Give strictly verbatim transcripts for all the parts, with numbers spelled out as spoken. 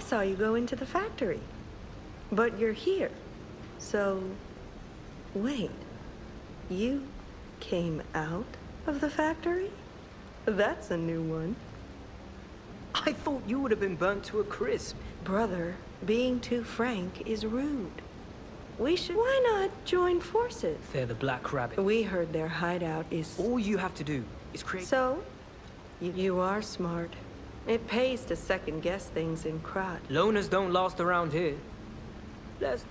saw you go into the factory. But you're here. So, wait. You came out of the factory? That's a new one. I thought you would have been burnt to a crisp. Brother, being too frank is rude. We should... Why not join forces? They're the Black Rabbit. We heard their hideout is... All you have to do is create... So? You, you are smart. It pays to second-guess things in Krat. Loners don't last around here. Let's...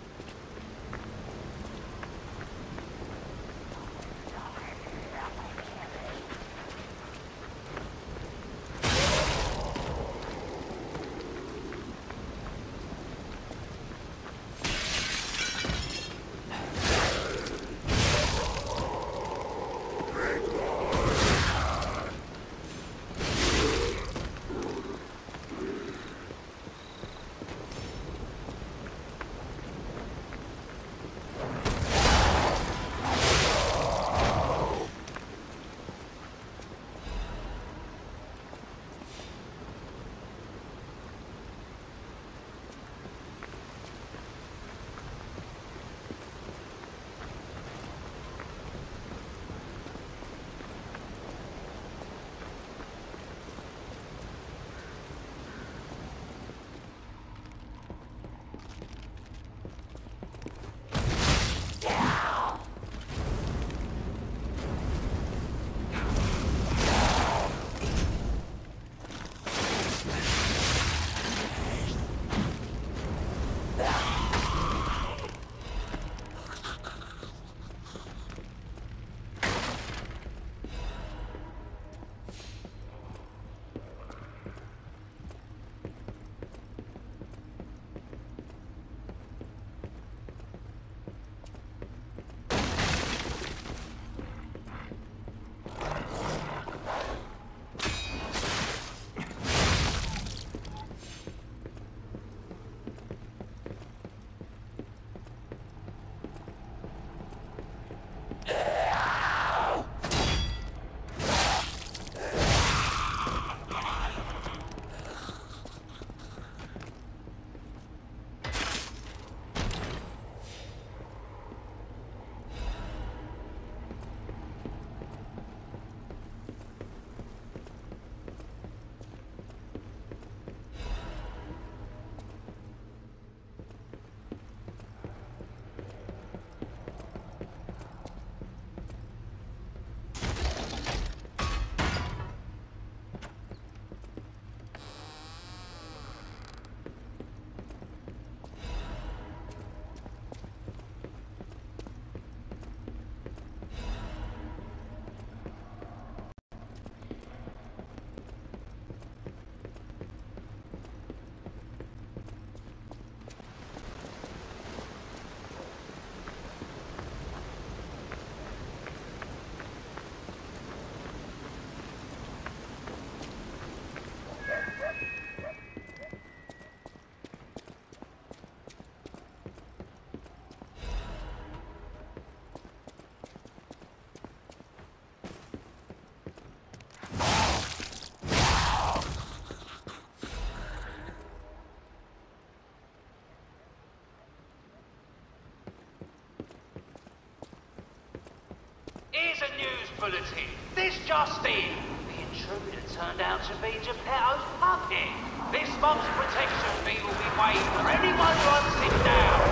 Here's a news bulletin. This just in. The intruder turned out to be Geppetto's puppet. This month's protection fee will be waived for anyone who hunts it down.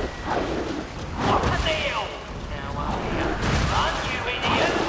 What a deal! Now up here. Run, you idiot!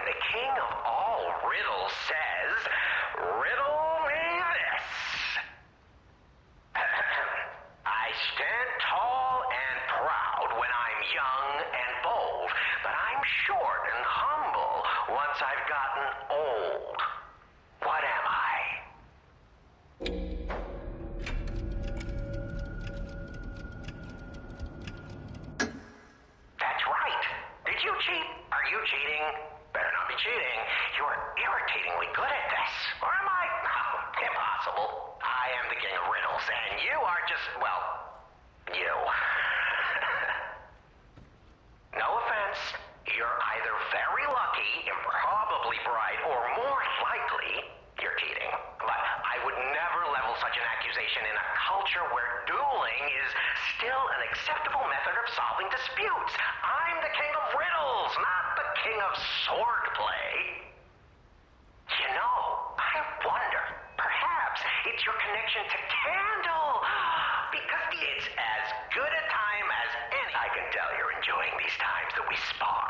the king of all riddles says, riddle me this. I stand tall and proud when I'm young and bold, but I'm short and humble once I've gotten old. What am I? That's right. Did you cheat? Are you cheating? Better not be cheating. You're irritatingly good at this. Or am I? Oh, impossible. I am the king of riddles, and you are just, well, you. No offense. You're either very lucky, improbably bright, or more likely, you're cheating. But I would never level such an accusation in a culture where dueling is still an acceptable method of solving disputes. I'm the king of riddles, not the king of swordplay. You know, I wonder, perhaps it's your connection to Candle. Because it's as good a time as any. I can tell you're enjoying these times that we spar.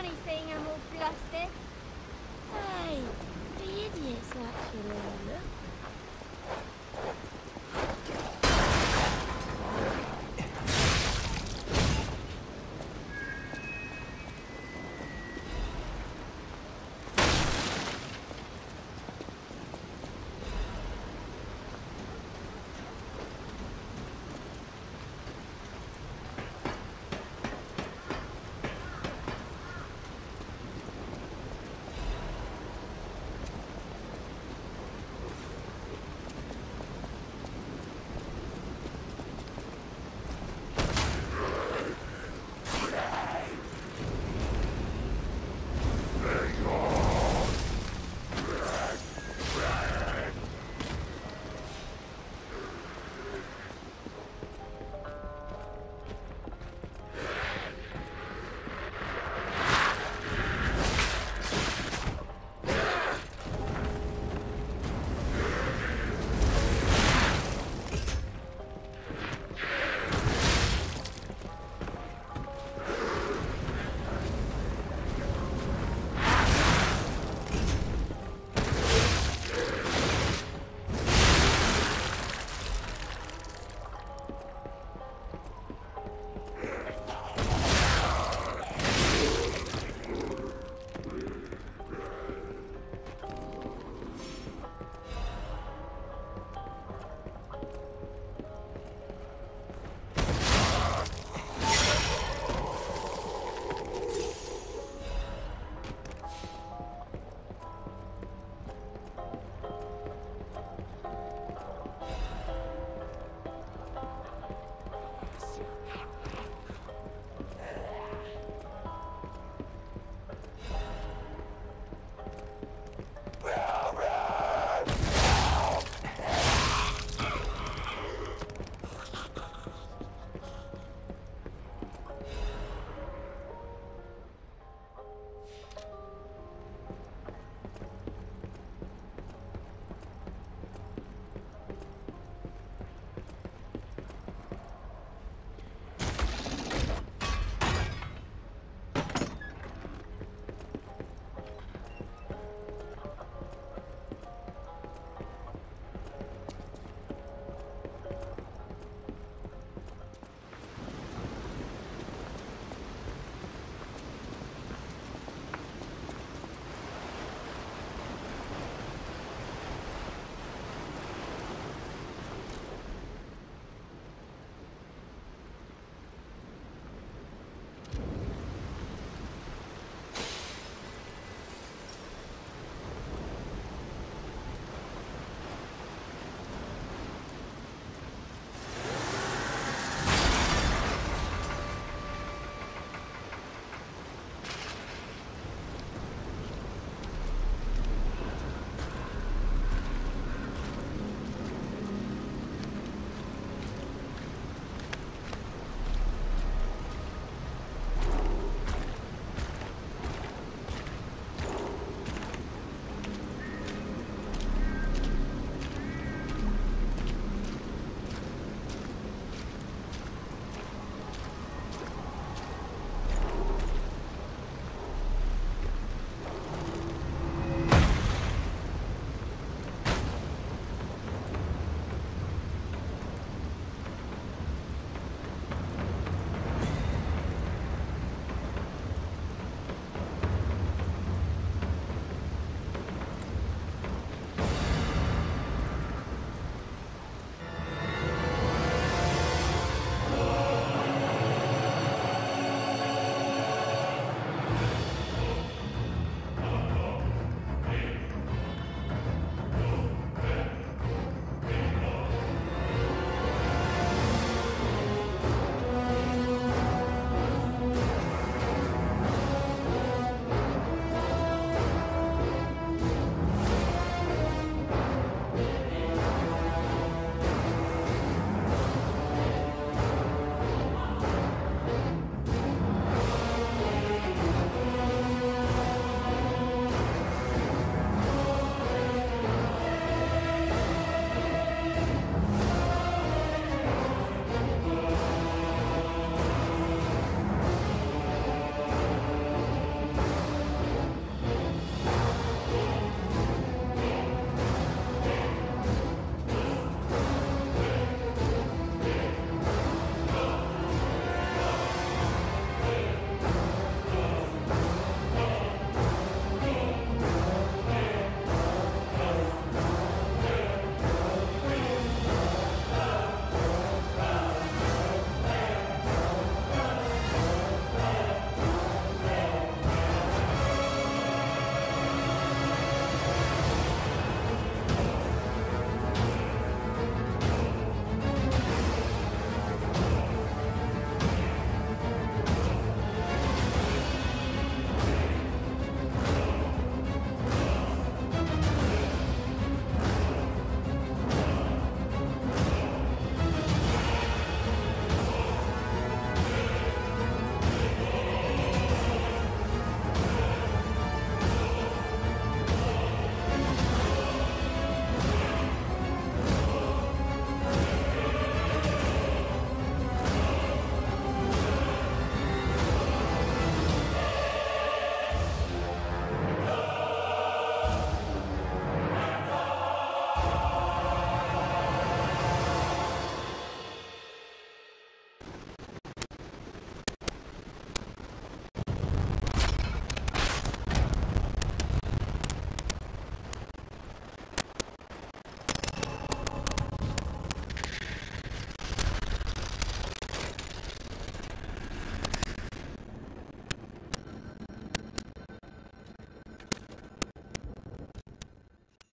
funny seeing them all flustered. Hey, the idiots, actually.